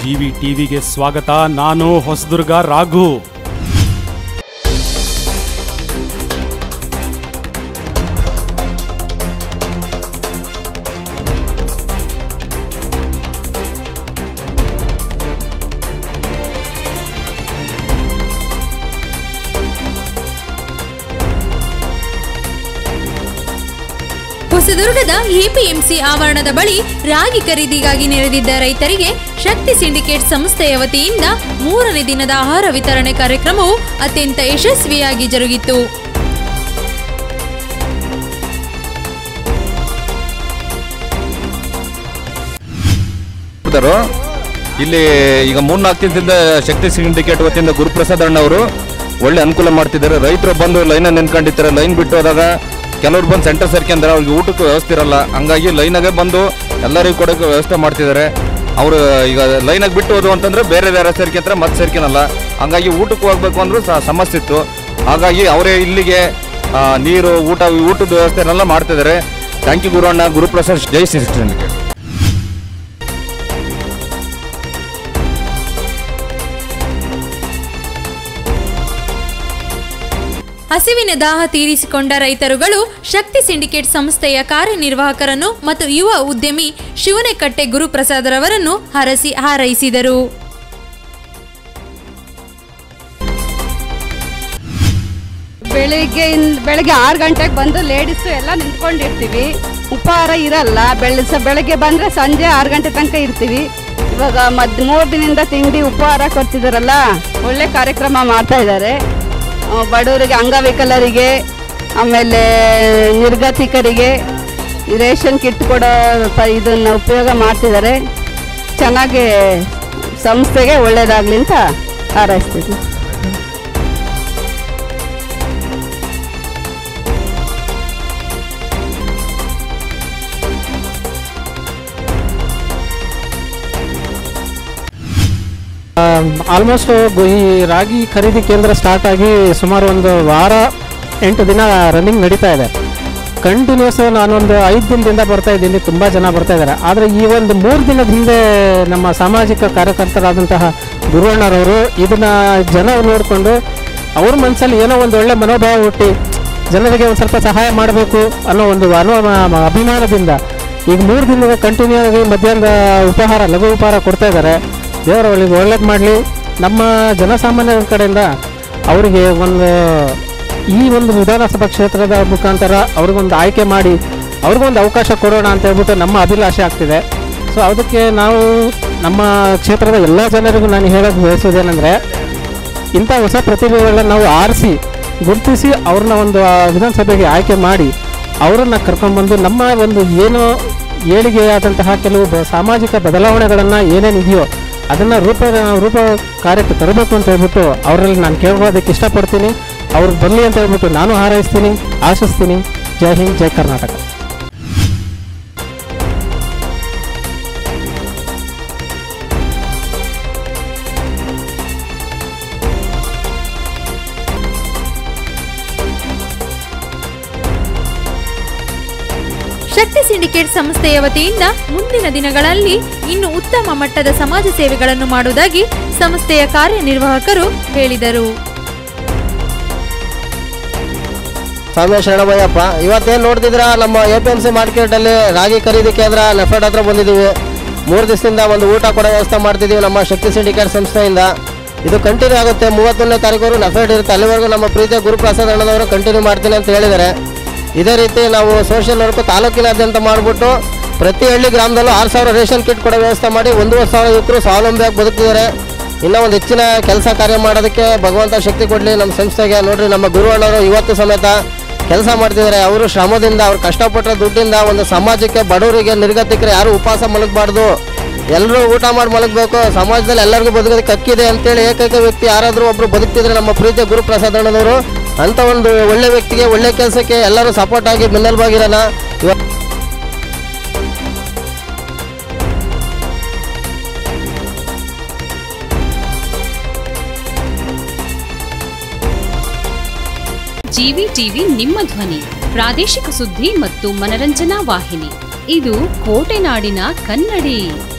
GV ಟಿವಿಗೆ ಸ್ವಾಗತ. ನಾನು ಹೊಸದುರ್ಗ ರಾಘು. ಹೊಸದುರ್ಗದ ಎಪಿಎಂಸಿ ಆವರಣದ ಬಳಿ ರಾಗಿ ಖರೀದಿಗಾಗಿ ನೆರೆದಿದ್ದ ರೈತರಿಗೆ ಶಕ್ತಿ ಸಿಂಡಿಕೇಟ್ ಸಂಸ್ಥೆಯ ವತಿಯಿಂದ 3ನೇ ದಿನದ ಆಹಾರ ವಿತರಣೆ ಕಾರ್ಯಕ್ರಮವು ಅತ್ಯಂತ ಯಶಸ್ವಿಯಾಗಿ ಜರುಗಿತು. ಇಲ್ಲಿ ಈಗ 3-4 ದಿನದಿಂದ ಶಕ್ತಿ ಸಿಂಡಿಕೇಟ್ ವತಿಯಿಂದ ಗುರುಪ್ರಸಾದ್ ಅಣ್ಣ ಅವರು ಒಳ್ಳೆ ಅನುಕೂಲ ಮಾಡ್ತಿದ್ದಾರೆ. ರೈತರು ಬಂದು ಲೈನ್ ನಿಂತ್ಕೊಂಡಿರ್ತಾರೆ. ಲೈನ್ ಬಿಟ್ಟು ಹೋದಾಗ ಕೆಲವ್ರು ಬಂದು ಸೆಂಟರ್ ಸೇರ್ಕೊಂಡ್ರೆ ಅವ್ರಿಗೆ ಊಟಕ್ಕೆ ವ್ಯವಸ್ಥೆ ಇರಲ್ಲ. ಹಂಗಾಗಿ ಲೈನಾಗೆ ಬಂದು ಎಲ್ಲರಿಗೂ ಕೊಡೋಕೆ ವ್ಯವಸ್ಥೆ ಮಾಡ್ತಿದ್ದಾರೆ. ಅವರು ಈಗ ಲೈನಾಗಿ ಬಿಟ್ಟು ಹೋದು ಅಂತಂದ್ರೆ ಬೇರೆ ಸೇರ್ಕೊಂತಾರೆ, ಮತ್ತೆ ಸೇರ್ಕೊನಲ್ಲ. ಹಂಗಾಗಿ ಊಟಕ್ಕೆ ಹೋಗ್ಬೇಕು ಅಂದ್ರೂ ಸಮಸ್ಯೆ ಇತ್ತು. ಹಾಗಾಗಿ ಅವರೇ ಇಲ್ಲಿಗೆ ನೀರು ಊಟದ ವ್ಯವಸ್ಥೆನೆಲ್ಲ ಮಾಡ್ತಿದ್ದಾರೆ. ಥ್ಯಾಂಕ್ ಯು ಗುರು ಅಣ್ಣ. ಗುರುಪ್ರಸಾದ್. ಜೈ ಸಿಂಡಿಕೇಟ್. ಹಸಿವಿನ ದಾಹ ತೀರಿಸಿಕೊಂಡ ರೈತರುಗಳು ಶಕ್ತಿ ಸಿಂಡಿಕೇಟ್ ಸಂಸ್ಥೆಯ ಕಾರ್ಯನಿರ್ವಾಹಕರನ್ನು ಮತ್ತು ಯುವ ಉದ್ಯಮಿ ಶಿವನೆಕಟ್ಟೆ ಗುರುಪ್ರಸಾದರವರನ್ನು ಹರಸಿ ಹಾರೈಸಿದರು. ಬೆಳಿಗ್ಗೆ 6 ಗಂಟೆಗೆ ಬಂದು ಲೇಡೀಸು ಎಲ್ಲ ನಿಂತ್ಕೊಂಡಿರ್ತೀವಿ. ಉಪಹಾರ ಇರಲ್ಲ. ಬೆಳಗ್ಗೆ ಬಂದರೆ ಸಂಜೆ 6 ಗಂಟೆ ತನಕ ಇರ್ತೀವಿ. ಇವಾಗ 3 ದಿನದಿಂದ ತಿಂಡಿ ಉಪಹಾರ ಕೊಡ್ತಿದ್ದಾರಲ್ಲ, ಒಳ್ಳೆ ಕಾರ್ಯಕ್ರಮ ಮಾಡ್ತಾ ಇದ್ದಾರೆ. ಬಡವರಿಗೆ, ಅಂಗವಿಕಲರಿಗೆ, ಆಮೇಲೆ ನಿರ್ಗತಿಕರಿಗೆ ರೇಷನ್ ಕಿಟ್ ಕೊಡೋ ಇದನ್ನು ಉಪಯೋಗ ಮಾಡ್ತಿದ್ದಾರೆ. ಚೆನ್ನಾಗಿ ಸಂಸ್ಥೆಗೆ ಒಳ್ಳೆಯದಾಗಲಿ ಅಂತ ಹಾರೈಸ್ತೀವಿ. ಆಲ್ಮೋಸ್ಟ್ ಈ ರಾಗಿ ಖರೀದಿ ಕೇಂದ್ರ ಸ್ಟಾರ್ಟ್ ಆಗಿ ಸುಮಾರು ಒಂದು ವಾರ 8 ದಿನ ರನ್ನಿಂಗ್ ನಡೀತಾ ಇದೆ. ಕಂಟಿನ್ಯೂಸ್ ನಾನೊಂದು 5 ದಿನದಿಂದ ಬರ್ತಾ ಇದ್ದೀನಿ. ತುಂಬ ಜನ ಬರ್ತಾ ಇದ್ದಾರೆ. ಆದರೆ ಈ ಒಂದು 3 ದಿನದ ಹಿಂದೆ ನಮ್ಮ ಸಾಮಾಜಿಕ ಕಾರ್ಯಕರ್ತರಾದಂತಹ ಗುರುವಣ್ಣರವರು ಇದನ್ನು ಜನ ನೋಡಿಕೊಂಡು ಅವ್ರ ಮನಸ್ಸಲ್ಲಿ ಏನೋ ಒಂದು ಒಳ್ಳೆ ಮನೋಭಾವ ಹುಟ್ಟಿ ಜನರಿಗೆ ಒಂದು ಸ್ವಲ್ಪ ಸಹಾಯ ಮಾಡಬೇಕು ಅನ್ನೋ ಒಂದು ಅಭಿಮಾನದಿಂದ ಈಗ 3 ದಿನದ ಕಂಟಿನ್ಯೂ ಆಗಿ ಮಧ್ಯಾಹ್ನದ ಉಪಹಾರ, ಲಘು ಉಪಹಾರ ಕೊಡ್ತಾ ಇದ್ದಾರೆ. ದೇವರ ಒಳ್ಳೆಗೆ ಒಳ್ಳೇದು ಮಾಡಲಿ. ನಮ್ಮ ಜನಸಾಮಾನ್ಯರ ಕಡೆಯಿಂದ ಅವರಿಗೆ ಈ ಒಂದು ವಿಧಾನಸಭಾ ಕ್ಷೇತ್ರದ ಮುಖಾಂತರ ಅವ್ರಿಗೊಂದು ಆಯ್ಕೆ ಮಾಡಿ ಅವ್ರಿಗೊಂದು ಅವಕಾಶ ಕೊಡೋಣ ಅಂತ ಹೇಳ್ಬಿಟ್ಟು ನಮ್ಮ ಅಭಿಲಾಷೆ ಆಗ್ತಿದೆ. ಸೊ ಅದಕ್ಕೆ ನಾವು ನಮ್ಮ ಕ್ಷೇತ್ರದ ಎಲ್ಲ ಜನರಿಗೂ ನಾನು ಹೇಳೋದು ಬಯಸೋದೇನೆಂದರೆ, ಇಂಥ ಹೊಸ ಪ್ರತಿಭೆಗಳನ್ನ ನಾವು ಆರಿಸಿ ಗುರುತಿಸಿ ಅವ್ರನ್ನ ಒಂದು ವಿಧಾನಸಭೆಗೆ ಆಯ್ಕೆ ಮಾಡಿ ಅವರನ್ನು ಕರ್ಕೊಂಡ್ಬಂದು ನಮ್ಮ ಒಂದು ಏನೋ ಏಳಿಗೆಯಾದಂತಹ ಕೆಲವು ಸಾಮಾಜಿಕ ಬದಲಾವಣೆಗಳನ್ನು ಏನೇನಿದೆಯೋ ಅದನ್ನು ರೂಪ ಕಾರ್ಯಕ್ಕೆ ತರಬೇಕು ಅಂತ ಹೇಳ್ಬಿಟ್ಟು ಅವರಲ್ಲಿ ನಾನು ಕೇಳೋದಕ್ಕೆ ಇಷ್ಟಪಡ್ತೀನಿ. ಅವ್ರಿಗೆ ಬರಲಿ ಅಂತ ಹೇಳ್ಬಿಟ್ಟು ನಾನು ಹಾರೈಸ್ತೀನಿ, ಆಶಿಸ್ತೀನಿ. ಜೈ ಹಿಂದ್, ಜೈ ಕರ್ನಾಟಕ. ಶಕ್ತಿ ಸಿಂಡಿಕೇಟ್ ಸಂಸ್ಥೆಯ ವತಿಯಿಂದ ಮುಂದಿನ ದಿನಗಳಲ್ಲಿ ಇನ್ನು ಉತ್ತಮ ಮಟ್ಟದ ಸಮಾಜ ಸೇವೆಗಳನ್ನು ಮಾಡುವುದಾಗಿ ಸಂಸ್ಥೆಯ ಕಾರ್ಯನಿರ್ವಾಹಕರು ಹೇಳಿದರು. ಸ್ವಾಮಿ ಶರಣಬಯ್ಯಪ್ಪ. ಇವತ್ತೇನು ನೋಡ್ತಿದ್ರ, ನಮ್ಮ APMC ಮಾರ್ಕೆಟಲ್ಲಿ ರಾಗಿ ಖರೀದಿ ಕೇಂದ್ರ ನೆಫೆಡ್ ಹತ್ರ ಬಂದಿದ್ದೀವಿ. 3 ದಿವಸದಿಂದ ಒಂದು ಊಟ ಕೊಡೋ ವ್ಯವಸ್ಥೆ ಮಾಡ್ತಿದ್ದೀವಿ ನಮ್ಮ ಶಕ್ತಿ ಸಿಂಡಿಕೇಟ್ ಸಂಸ್ಥೆಯಿಂದ. ಇದು ಕಂಟಿನ್ಯೂ ಆಗುತ್ತೆ. 31ನೇ ತಾರೀಕು ನೆಫೆಡ್ ಇರುತ್ತೆ. ಅಲ್ಲಿವರೆಗೂ ನಮ್ಮ ಪ್ರೀತಿಯ ಗುರುಪ್ರಸಾದ್ ಅಣ್ಣನವರು ಕಂಟಿನ್ಯೂ ಮಾಡ್ತೀನಿ ಅಂತ ಹೇಳಿದ್ದಾರೆ. ಇದೇ ರೀತಿ ನಾವು ಸೋಷಿಯಲ್ ವರ್ಕ್ ತಾಲೂಕಿನಾದ್ಯಂತ ಮಾಡಿಬಿಟ್ಟು ಪ್ರತಿ ಹಳ್ಳಿ ಗ್ರಾಮದಲ್ಲೂ 6,000 ರೇಷನ್ ಕಿಟ್ ಕೊಡೋ ವ್ಯವಸ್ಥೆ ಮಾಡಿ 1,500 ಯುವಕರು ಸ್ವಾವಲಂಬಿಯಾಗಿ ಬದುಕ್ತಿದ್ದಾರೆ. ಇನ್ನೂ ಒಂದು ಹೆಚ್ಚಿನ ಕೆಲಸ ಕಾರ್ಯ ಮಾಡೋದಕ್ಕೆ ಭಗವಂತ ಶಕ್ತಿ ಕೊಡಲಿ ನಮ್ಮ ಸಂಸ್ಥೆಗೆ. ನೋಡಿರಿ, ನಮ್ಮ ಗುರುವಣ್ಣವರು ಇವತ್ತು ಸಮೇತ ಕೆಲಸ ಮಾಡ್ತಿದ್ದಾರೆ. ಅವರು ಶ್ರಮದಿಂದ, ಅವ್ರು ಕಷ್ಟಪಟ್ಟ ದುಡ್ಡಿಂದ ಒಂದು ಸಮಾಜಕ್ಕೆ, ಬಡವರಿಗೆ, ನಿರ್ಗತಿಕರು ಯಾರು ಉಪವಾಸ ಮಲಗಬಾರ್ದು, ಎಲ್ಲರೂ ಊಟ ಮಾಡಿ ಮಲಗಬೇಕು, ಸಮಾಜದಲ್ಲಿ ಎಲ್ಲರಿಗೂ ಬದುಕೋದಕ್ಕೆ ಹಕ್ಕಿದೆ ಅಂತೇಳಿ ಏಕೈಕ ವ್ಯಕ್ತಿ ಯಾರಾದರೂ ಒಬ್ಬರು ಬದುಕ್ತಿದ್ರೆ ನಮ್ಮ ಪ್ರೀತಿಯ ಗುರುಪ್ರಸಾದ್ ಅಣ್ಣನವರು. ಅಂಥ ಒಂದು ಒಳ್ಳೆ ವ್ಯಕ್ತಿಗೆ, ಒಳ್ಳೆ ಕೆಲಸಕ್ಕೆ ಎಲ್ಲರೂ ಸಪೋರ್ಟ್ ಆಗಿ ಬೆನ್ನೆಲುಬಾಗಿರೋಣ. ಜಿವಿ ಟಿವಿ ನಿಮ್ಮ ಧ್ವನಿ, ಪ್ರಾದೇಶಿಕ ಸುದ್ದಿ ಮತ್ತು ಮನರಂಜನಾ ವಾಹಿನಿ. ಇದು ಕೋಟೆನಾಡಿನ ಕನ್ನಡಿ.